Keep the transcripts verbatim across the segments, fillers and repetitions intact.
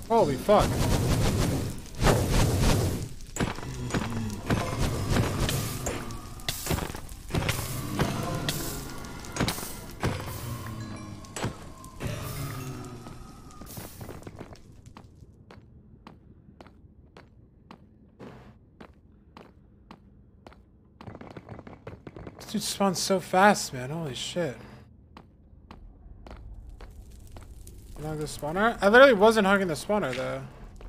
Holy fuck. This dude spawns so fast, man. Holy shit. Hug the spawner? I literally wasn't hugging the spawner, though.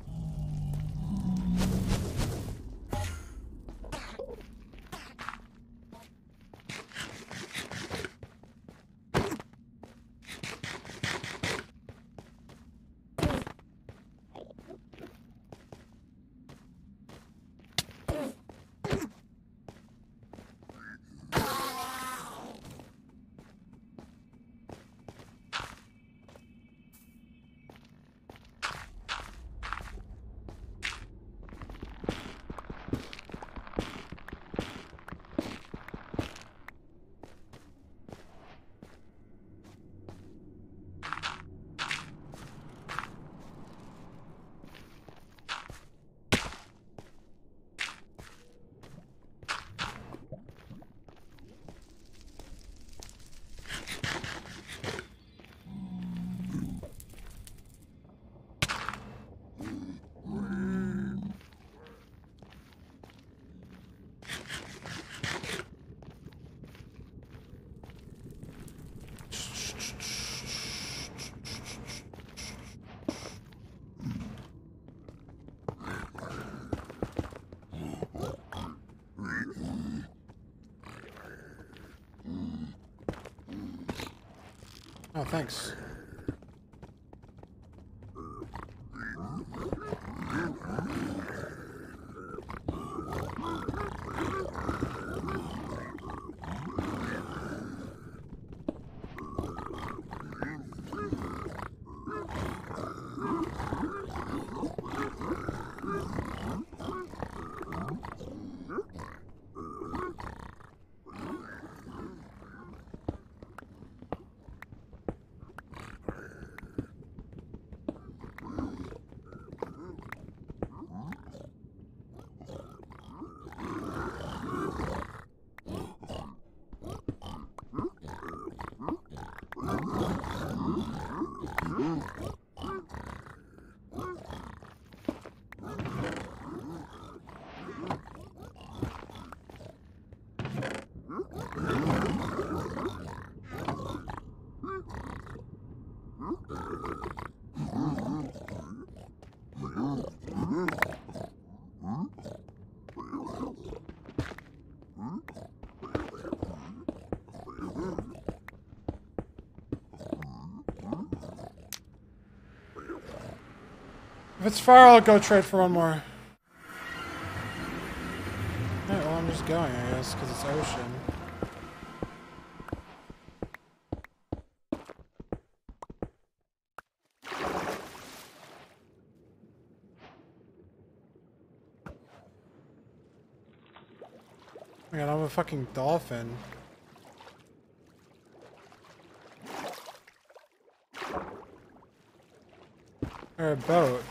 Oh, thanks. If it's far, I'll go trade for one more. Alright, well, I'm just going, I guess, because it's ocean. Oh my god, I'm a fucking dolphin. Or a boat.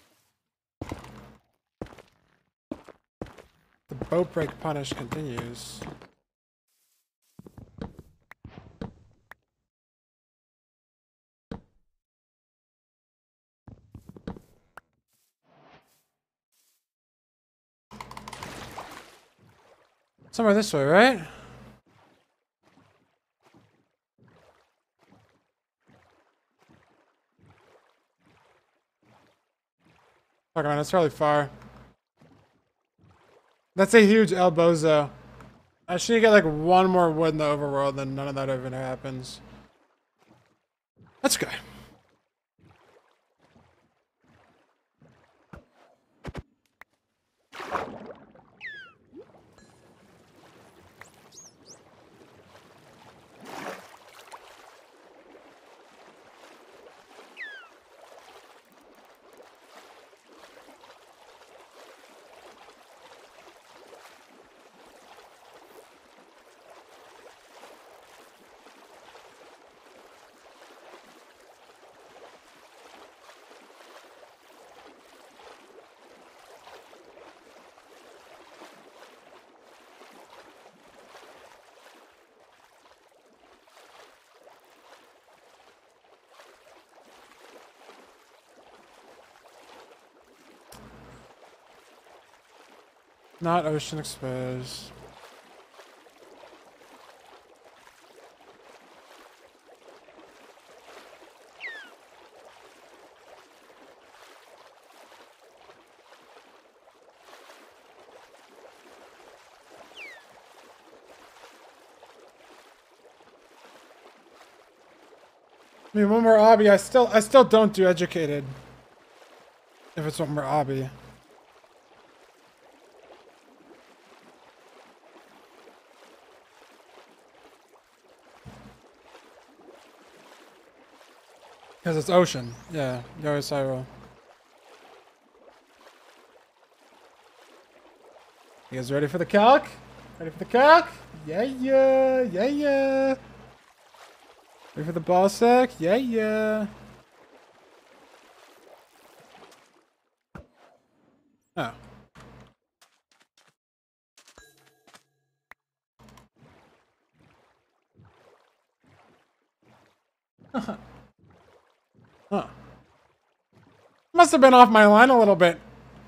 The boat break punish continues. Somewhere this way, right? Fuck man, that's really far. That's a huge El Bozo. I should need to get like one more wood in the overworld, then none of that even happens. That's okay. Not ocean exposed. I mean, one more obby. I still, I still don't do educated. If it's one more obby. Because it's ocean. Yeah, Yoris I will. You guys ready for the calc? Ready for the calc? Yeah, yeah, yeah, yeah. Ready for the ball sack? Yeah, yeah. Oh. Huh. Must have been off my line a little bit.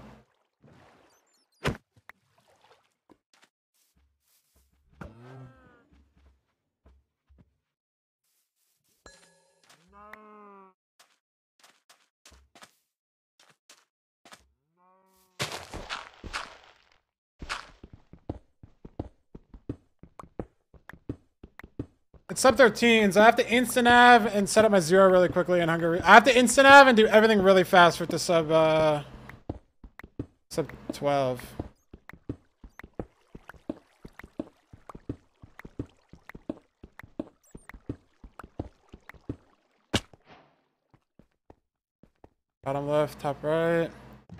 It's sub thirteen, so I have to instant nav and set up my zero really quickly in Hungary. I have to instant nav and do everything really fast for it to sub, uh, sub twelve. Bottom left, top right.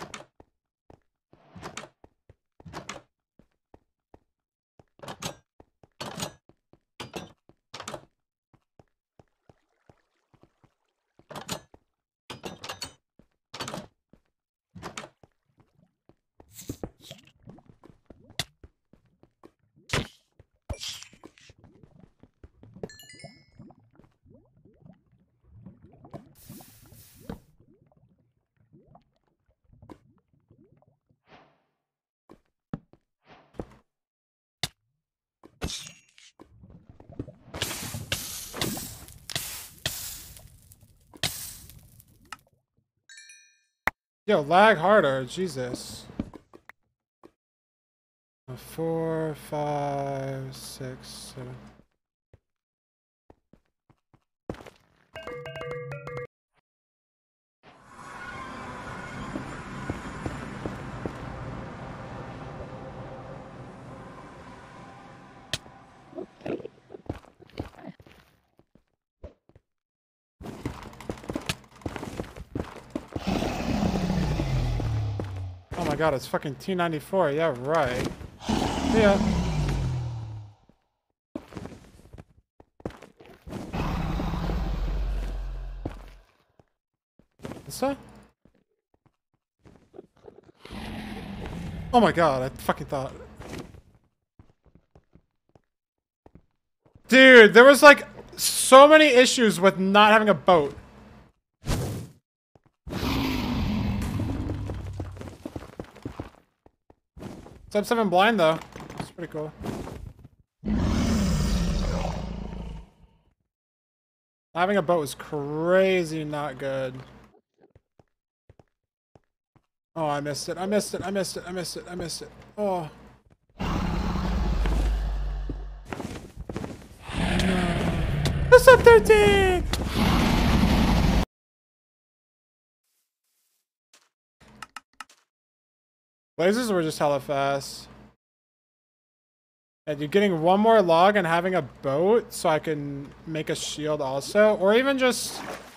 Yo, lag harder, Jesus. Four, five, six, seven. Oh my god, it's fucking T ninety-four. Yeah, right. Yeah. What's that? Oh my god, I fucking thought. Dude, there was like so many issues with not having a boat. Sub seven blind though. It's pretty cool. Having a boat was crazy not good. Oh, I missed it. I missed it. I missed it. I missed it. I missed it. Oh. What's up, thirteen? Lasers were just hella fast. And you're getting one more log and having a boat so I can make a shield also. Or even just